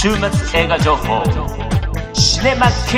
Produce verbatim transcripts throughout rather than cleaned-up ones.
週末映画情報シネマキン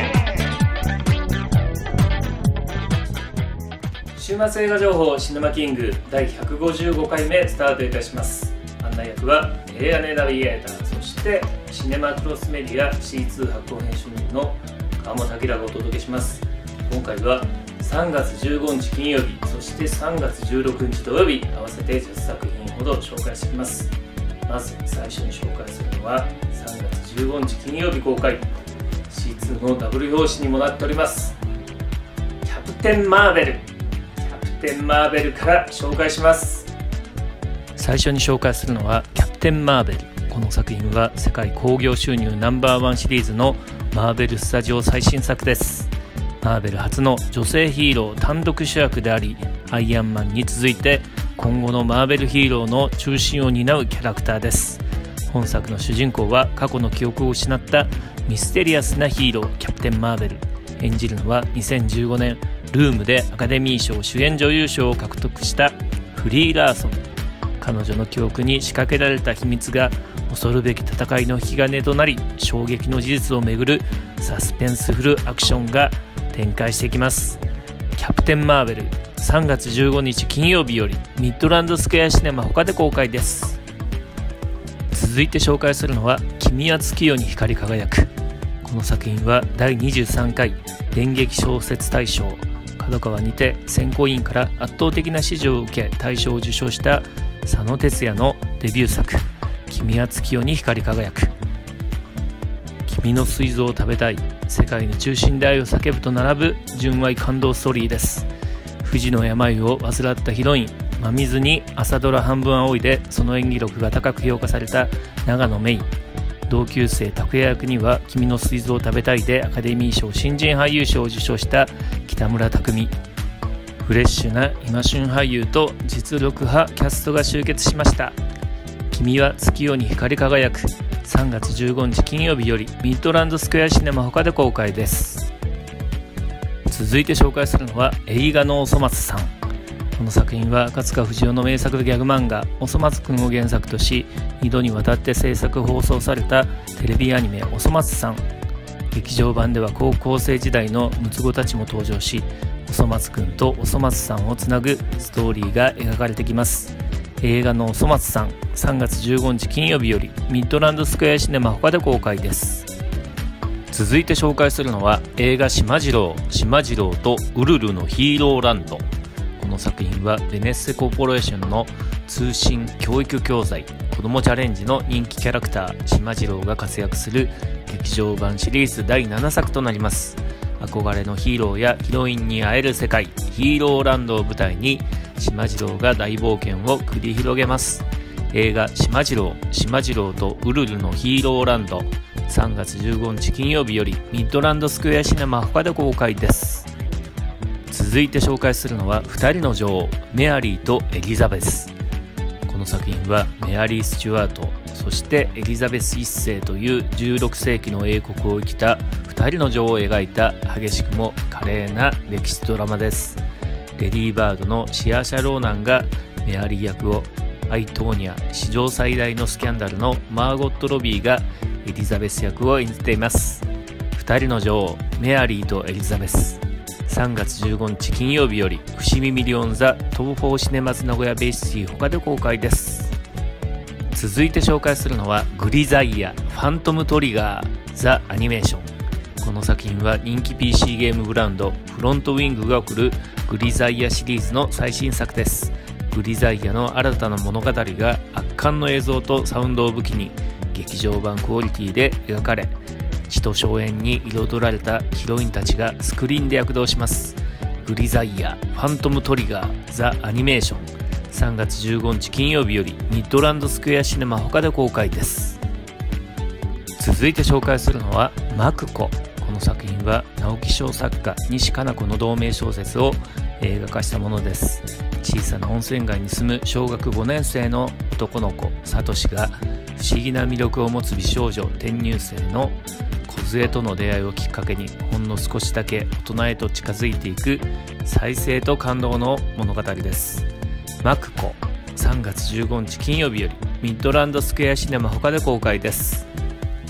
グ。 週末映画情報シネマキングだいひゃくごじゅうごかいめスタートいたします。案内役はエアネナビゲーター、そしてシネマクロスメディア シーツー 発行編集人の川本明がお届けします。今回はさんがつじゅうごにち金曜日、そしてさんがつじゅうろくにち土曜日、合わせてじゅっさくひんほど紹介していきます。まず最初に紹介するのはさんがつじゅうごにち金曜日公開、 シーツー のダブル表紙にもなっておりますキャプテンマーベル。キャプテンマーベルから紹介します。最初に紹介するのはキャプテンマーベル。この作品は世界興行収入ナンバーワンシリーズのマーベルスタジオ最新作です。マーベル初の女性ヒーロー単独主役であり、アイアンマンに続いて今後のマーベルヒーローの中心を担うキャラクターです。本作の主人公は過去の記憶を失ったミステリアスなヒーローキャプテンマーベル。演じるのはにせんじゅうごねんルームでアカデミー賞主演女優賞を獲得したフリー・ラーソン。彼女の記憶に仕掛けられた秘密が恐るべき戦いの引き金となり、衝撃の事実をめぐるサスペンスフルアクションが展開していきます。キャプテンマーベルさんがつじゅうごにち金曜日よりミッドランドスクエアシネマ他で公開です。続いて紹介するのは君は月夜に光り輝く。この作品はだいにじゅうさんかい演劇小説大賞角川にて選考委員から圧倒的な支持を受け大賞を受賞した佐野哲也のデビュー作、君は月夜に光り輝く。君の膵臓を食べたい、世界の中心で愛を叫ぶと並ぶ純愛感動ストーリーです。不治の病を患ったヒロイン真水に朝ドラ半分青いでその演技力が高く評価された永野芽郁。同級生拓也役には君の膵臓を食べたいでアカデミー賞新人俳優賞を受賞した北村匠海。フレッシュな今旬俳優と実力派キャストが集結しました。君は月夜に光り輝くさんがつじゅうごにち金曜日よりミッドランドスクエアシネマ他で公開です。続いて紹介するのは映画のおそ松さん。この作品は赤塚不二夫の名作ギャグ漫画おそ松くんを原作とし、にどにわたって制作放送されたテレビアニメおそ松さん。劇場版では高校生時代の六つ子たちも登場し、おそ松くんとおそ松さんをつなぐストーリーが描かれてきます。映画のおそ松さんさんがつじゅうごにち金曜日よりミッドランドスクエアシネマ他で公開です。続いて紹介するのは映画しまじろうしまじろうとウルルのヒーローランド。この作品はベネッセコーポレーションの通信教育教材子どもチャレンジの人気キャラクターしまじろうが活躍する劇場版シリーズだいななさくとなります。憧れのヒーローやヒロインに会える世界ヒーローランドを舞台にしまじろうが大冒険を繰り広げます。映画しまじろうしまじろうとウルルのヒーローランドさんがつじゅうごにち金曜日よりミッドランドスクエアシネマ他で公開です。続いて紹介するのはふたりの女王メアリーとエリザベス。この作品はメアリー・スチュワート、そしてエリザベスいっせいというじゅうろくせいきの英国を生きたふたりの女王を描いた激しくも華麗な歴史ドラマです。レディー・バードのシアーシャ・ローナンがメアリー役を、アイ・トーニャ史上最大のスキャンダルのマーゴット・ロビーがエリザベス役を演じています。ふたりの女王メアリーとエリザベスさんがつじゅうごにち金曜日より伏見ミリオンザ東宝シネマズ名古屋ベイシティ他で公開です。続いて紹介するのはグリザイアファントムトリガーザ・アニメーション。この作品は人気 ピーシー ゲームブランドフロントウィングが送るグリザイアシリーズの最新作です。グリザイアの新たな物語が圧巻の映像とサウンドを武器に劇場版クオリティで描かれ、血と荘園に彩られたヒロインたちがスクリーンで躍動します。グリザイアファントムトリガーザ・アニメーションさんがつじゅうごにち金曜日よりミッドランドスクエアシネマ他で公開です。続いて紹介するのはマクコ。この作品は直木賞作家西加奈子の同名小説を映画化したものです。小さな温泉街に住む小学ごねんせいの男の子サトシが不思議な魅力を持つ美少女転入生の梢との出会いをきっかけにほんの少しだけ大人へと近づいていく再生と感動の物語です。マクコさんがつじゅうごにち金曜日よりミッドランドスクエアシネマ他で公開です。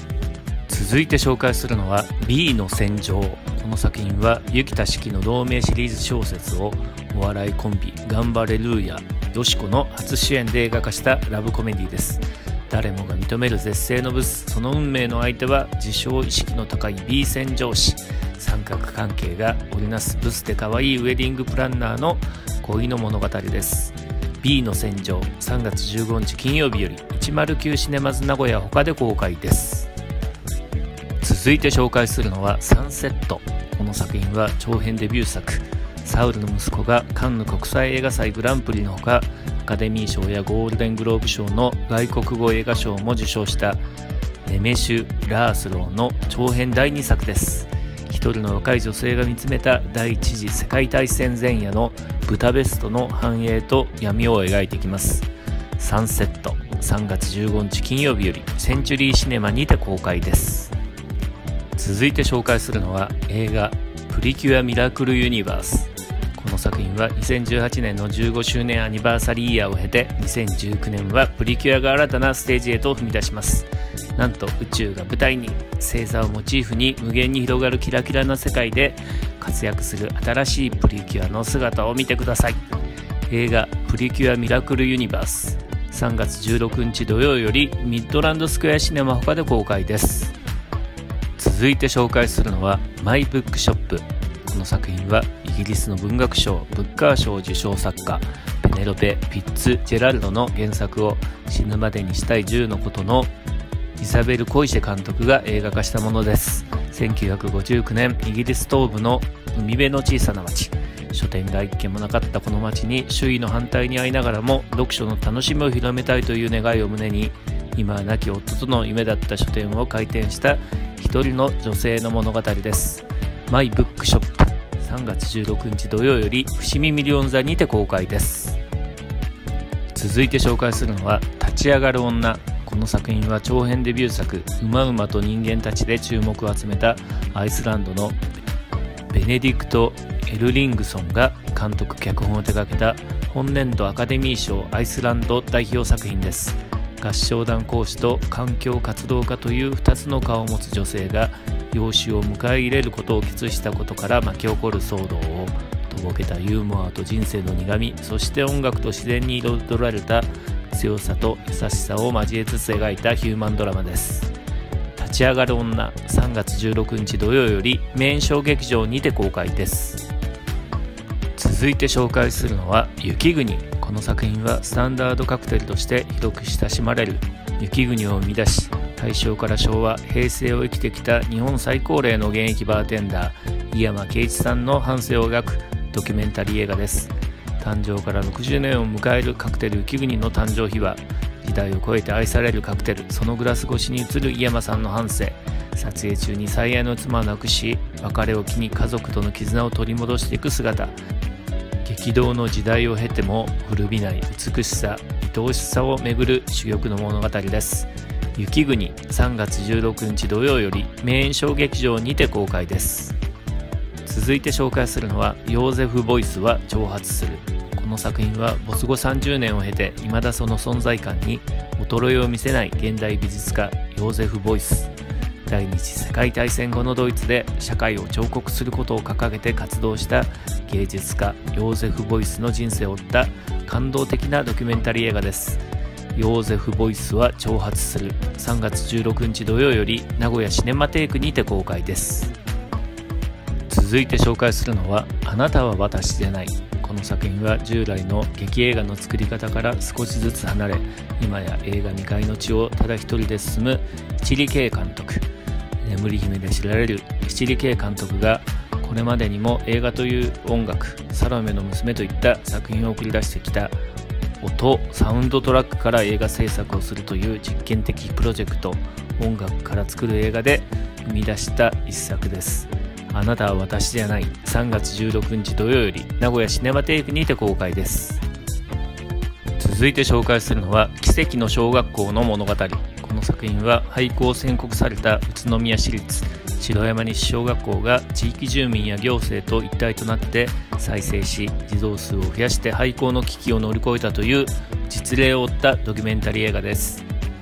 続いて紹介するのは B の戦場。この作品は雪田四季の同名シリーズ小説をお笑いコンビガンバレルーヤよしこの初主演で映画化したラブコメディです。誰もが認める絶世のブス、その運命の相手は自称意識の高い B 戦場士。三角関係が織りなすブスで可愛いウェディングプランナーの恋の物語です。 B の戦場、さんがつじゅうごにち金曜日よりいちまるきゅうシネマズ名古屋他で公開です。続いて紹介するのはサンセット。この作品は長編デビュー作。サウルの息子がカンヌ国際映画祭グランプリのほか、アカデミー賞やゴールデングローブ賞の外国語映画賞も受賞したネメシュ・ラースローの長編だいにさくです。一人の若い女性が見つめた第一次世界大戦前夜のブダペストの繁栄と闇を描いていきます。サンセット、さんがつじゅうごにち金曜日よりセンチュリーシネマにて公開です。続いて紹介するのは映画プリキュアミラクルユニバース。この作品はにせんじゅうはちねんのじゅうごしゅうねんアニバーサリーイヤーを経て、にせんじゅうきゅうねんはプリキュアが新たなステージへと踏み出します。なんと宇宙が舞台に、星座をモチーフに無限に広がるキラキラな世界で活躍する新しいプリキュアの姿を見てください。映画プリキュアミラクルユニバース、さんがつじゅうろくにち土曜よりミッドランドスクエアシネマ他で公開です。続いて紹介するのはマイブックショップ。この作品はイギリスの文学賞ブッカー賞受賞作家ペネロペ・フィッツジェラルドの原作を死ぬまでにしたいじゅうのことのイザベル・コイシェ監督が映画化したものです。せんきゅうひゃくごじゅうきゅうねん、イギリス東部の海辺の小さな町、書店が一軒もなかったこの町に周囲の反対に遭いながらも読書の楽しみを広めたいという願いを胸に、今は亡き夫との夢だった書店を開店した一人の女性の物語です。マイブックショップ、さんがつじゅうろくにち土曜より伏見ミリオン座にて公開です。続いて紹介するのは立ち上がる女。この作品は長編デビュー作「うまうまと人間たち」で注目を集めたアイスランドのベネディクト・エルリングソンが監督脚本を手掛けた本年度アカデミー賞アイスランド代表作品です。合唱団講師と環境活動家というふたつの顔を持つ女性が養子を迎え入れることを決意したことから巻き起こる騒動を、とぼけたユーモアと人生の苦み、そして音楽と自然に彩られた強さと優しさを交えつつ描いたヒューマンドラマです。立ち上がる女、さんがつじゅうろくにち土曜よりメイン小劇場にて公開です。続いて紹介するのは雪国。この作品はスタンダードカクテルとして広く親しまれる雪国を生み出し、大正から昭和、平成を生きてきた日本最高齢の現役バーテンダー井山圭一さんの半生を描くドキュメンタリー映画です。誕生からろくじゅうねんを迎えるカクテル雪国の誕生秘話、時代を超えて愛されるカクテル、そのグラス越しに映る井山さんの半生、撮影中に最愛の妻を亡くし別れを機に家族との絆を取り戻していく姿、激動の時代を経ても古びない美しさ、愛おしさをめぐる珠玉の物語です。雪国、さんがつじゅうろくにち土曜よりメイン小劇場にて公開です。続いて紹介するのはヨーゼフ・ボイスは挑発する。この作品は没後さんじゅうねんを経て未だその存在感に衰えを見せない現代美術家ヨーゼフ・ボイス。第二次世界大戦後のドイツで社会を彫刻することを掲げて活動した芸術家ヨーゼフ・ボイスの人生を追った感動的なドキュメンタリー映画です。ヨーゼフ・ボイスは挑発する、さんがつじゅうろくにち土曜より名古屋シネマテイクにて公開です。続いて紹介するのはあなたは私じゃない。この作品は従来の劇映画の作り方から少しずつ離れ、今や映画未開の地をただ一人で進む七里圭監督。眠り姫で知られる七里圭監督がこれまでにも映画という音楽、サロメの娘といった作品を送り出してきた音、サウンドトラックから映画制作をするという実験的プロジェクト、音楽から作る映画で生み出した一作です。あなたは私じゃない、さんがつじゅうろくにち土曜より名古屋シネマテイクにて公開です。続いて紹介するのは奇跡の小学校の物語。この作品は廃校を宣告された宇都宮市立城山西小学校が地域住民や行政と一体となって再生し、児童数を増やして廃校の危機を乗り越えたという実例を追ったドキュメンタリー映画です。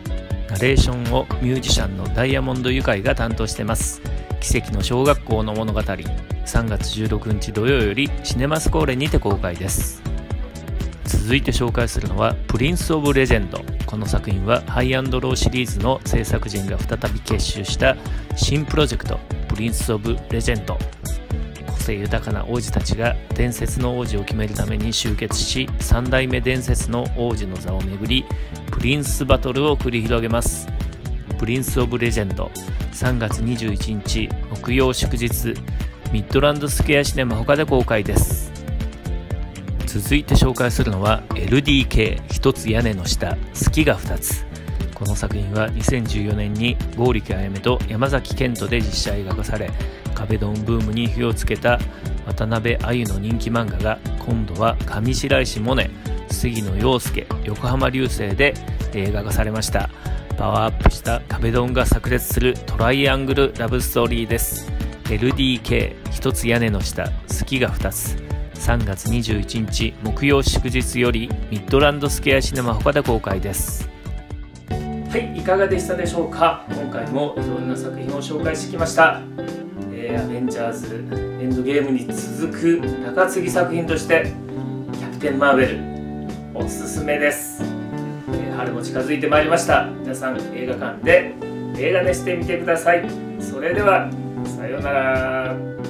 ナレーションをミュージシャンのダイヤモンドユカイが担当してます。奇跡の小学校の物語、さんがつじゅうろくにち土曜よりシネマスコーレにて公開です。続いて紹介するのはプリンス・オブ・レジェンド。この作品はハイアンドローシリーズの制作陣が再び結集した新プロジェクト、プリンス・オブ・レジェンド。個性豊かな王子たちが伝説の王子を決めるために集結し、さんだいめ伝説の王子の座をめぐりプリンスバトルを繰り広げます。プリンス・オブ・レジェンド、さんがつにじゅういちにち木曜祝日、ミッドランドスクエアシネマ他で公開です。続いて紹介するのは エルディーケー 一つ屋根の下、月がふたつ。この作品はにせんじゅうよねんに剛力彩芽と山崎賢人で実写映画化され、壁ドンブームに火をつけた渡辺あゆの人気漫画が今度は上白石萌音、杉野遥亮、横浜流星で映画化されました。パワーアップした壁ドンが炸裂するトライアングルラブストーリーです。 エルディーケー 一つ屋根の下、月がふたつ、さんがつにじゅういちにち木曜祝日よりミッドランドスクエアシネマ他で公開です。はい、いかがでしたでしょうか。今回もいろんな作品を紹介してきました。えー、アベンジャーズエンドゲームに続く中継ぎ作品としてキャプテンマーベルおすすめです。えー、春も近づいてまいりました。皆さん映画館で映画寝してみてください。それではさようなら。